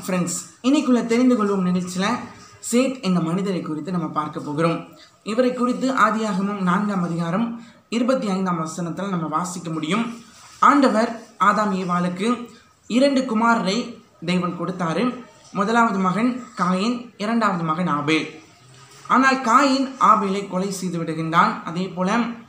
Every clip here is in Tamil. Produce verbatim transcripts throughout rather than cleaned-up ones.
ஃப்ரெண்ட்ஸ், இன்னைக்குள்ள தெரிந்து கொள்வோம் நிகழ்ச்சியில் சேத் என்ற மனிதரை குறித்து நம்ம பார்க்க போகிறோம். இவரை குறித்து ஆதியாகமம் நான்காம் அதிகாரம் இருபத்தி ஐந்தாம் வசனத்தில் நம்ம வாசிக்க முடியும். ஆண்டவர் ஆதாம் ஏவாளுக்கு இரண்டு குமாரரை தேவன் கொடுத்தாரு. முதலாவது மகன் காயின், இரண்டாவது மகன் ஆபேல். ஆனால் காயின் ஆபேலை கொலை செய்து விடுகின்றான். அதே போல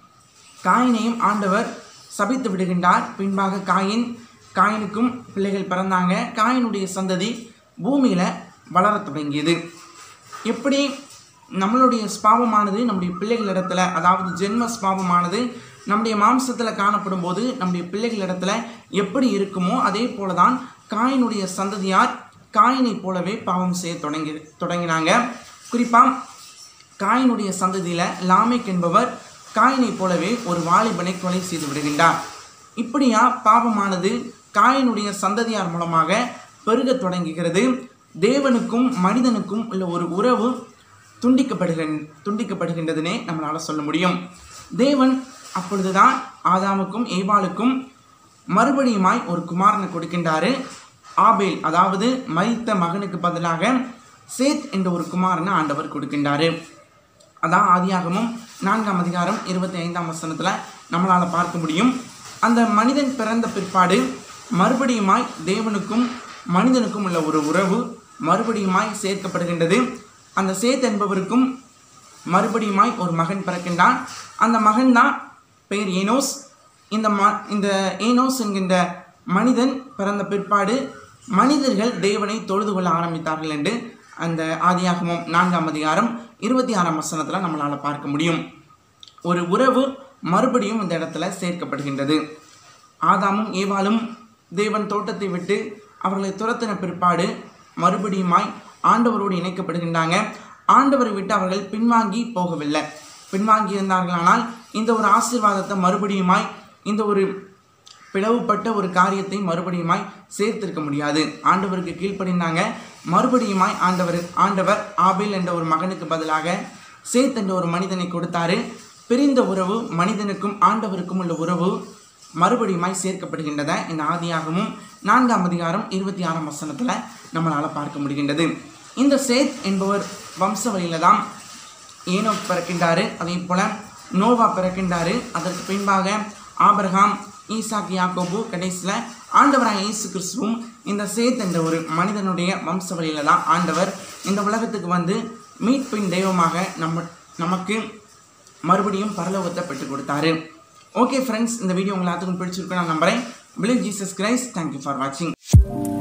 காயினையும் ஆண்டவர் சபித்து விடுகின்றார். பின்பாக காயின் காயினுக்கும் பிள்ளைகள் பிறந்தாங்க. காயினுடைய சந்ததி பூமியில் வளர தொடங்கியது. எப்படி நம்மளுடைய ஸ்பாவமானது நம்முடைய பிள்ளைகளிடத்தில், அதாவது ஜென்ம ஸ்பாவமானது நம்முடைய மாம்சத்தில் காணப்படும் போது நம்முடைய பிள்ளைகளிடத்தில் எப்படி இருக்குமோ அதே போல தான் காயினுடைய சந்ததியார் காயினை போலவே பாவம் செய்ய தொடங்கி தொடங்கினாங்க குறிப்பாக காயினுடைய சந்ததியில் லாமேக் என்பவர் காயினை போலவே ஒரு வாலிபனை கொலை செய்து விடுகின்றார். இப்படியா பாவமானது காயினுடைய சந்ததியார் மூலமாக பெருக தொடங்குகிறது. தேவனுக்கும் மனிதனுக்கும் உள்ள ஒரு உறவு துண்டிக்கப்படுகிற துண்டிக்கப்படுகின்றதுனே நம்மளால் சொல்ல முடியும். தேவன் அப்பொழுதுதான் ஆதாமுக்கும் ஏவாளுக்கும் மறுபடியுமாய் ஒரு குமாரனை கொடுக்கின்றாரு. ஆபேல், அதாவது மரித்த மகனுக்கு பதிலாக சேத் என்ற ஒரு குமாரனை ஆண்டவர் கொடுக்கின்றாரு. அதான் ஆதியாகமும் நான்காம் அதிகாரம் இருபத்தி ஐந்தாம் வசனத்தில் நம்மளால் பார்க்க முடியும். அந்த மனிதன் பிறந்த பிற்பாடு மறுபடியுமாய் தேவனுக்கும் மனிதனுக்கும் உள்ள ஒரு உறவு மறுபடியுமாய் சேர்க்கப்படுகின்றது. அந்த சேத் என்பவருக்கும் மறுபடியுமாய் ஒரு மகன் பிறக்கின்றான். அந்த மகன் தான் பேர் ஏனோஸ். இந்த ம இந்த ஏனோஸ் என்கின்ற மனிதன் பிறந்த பிற்பாடு மனிதர்கள் தேவனை தொழுது கொள்ள ஆரம்பித்தார்கள் என்று அந்த ஆதியாகமம் நான்காம் அதிகாரம் இருபத்தி ஆறாம் வசனத்தில் நம்மளால் பார்க்க முடியும். ஒரு உறவு மறுபடியும் இந்த இடத்துல சேர்க்கப்படுகின்றது. ஆதாமும் ஏவாளும் தேவன் தோட்டத்தை விட்டு அவர்களை துரத்தின பிற்பாடு மறுபடியுமாய் ஆண்டவரோடு இணைக்கப்படுகின்றாங்க. ஆண்டவரை விட்டு அவர்கள் பின்வாங்கி போகவில்லை. பின்வாங்கி இருந்தார்களானால் இந்த ஒரு ஆசீர்வாதத்தை மறுபடியுமாய், இந்த ஒரு பிளவுபட்ட ஒரு காரியத்தை மறுபடியுமாய் சேர்த்திருக்க முடியாது. ஆண்டவருக்கு கீழ்ப்படிந்தாங்க. மறுபடியுமாய் ஆண்டவர் ஆண்டவர் ஆபேல் என்ற ஒரு மகனுக்கு பதிலாக சேத் என்ற ஒரு மனிதனை கொடுத்தாரு. பிரிந்த உறவு, மனிதனுக்கும் ஆண்டவருக்கும் உள்ள உறவு மறுபடியுமாய் சேர்க்கப்படுகின்றத இந்த ஆதியாகமும் நான்காம் அதிகாரம் இருபத்தி ஆறாம் வசனத்தில் நம்மளால் பார்க்க முடிகின்றது. இந்த சேத் என்பவர் வம்ச வழியில் தான் ஏனோக் பிறக்கின்றாரு. அதே போல் நோவா பிறக்கின்றாரு. அதற்கு பின்பாக ஆபிரகாம், ஈசாக், யாக்கோபு, கடைசியில் ஆண்டவராக இயேசு கிறிஸ்துவும் இந்த சேத் என்ற ஒரு மனிதனுடைய வம்ச வழியில் தான் ஆண்டவர் இந்த உலகத்துக்கு வந்து மீட்பின் தெய்வமாக நம்ம நமக்கு மறுபடியும் பரலோகத்தை பெற்றுக் கொடுத்தாரு. ஓகே ஃப்ரெண்ட்ஸ், இந்த வீடியோ உங்களுக்கு எல்லாத்துக்கும் பிடிச்சிருக்கும் நான் நம்புறேன். Believe Jesus Christ. Thank you for வாட்சிங்.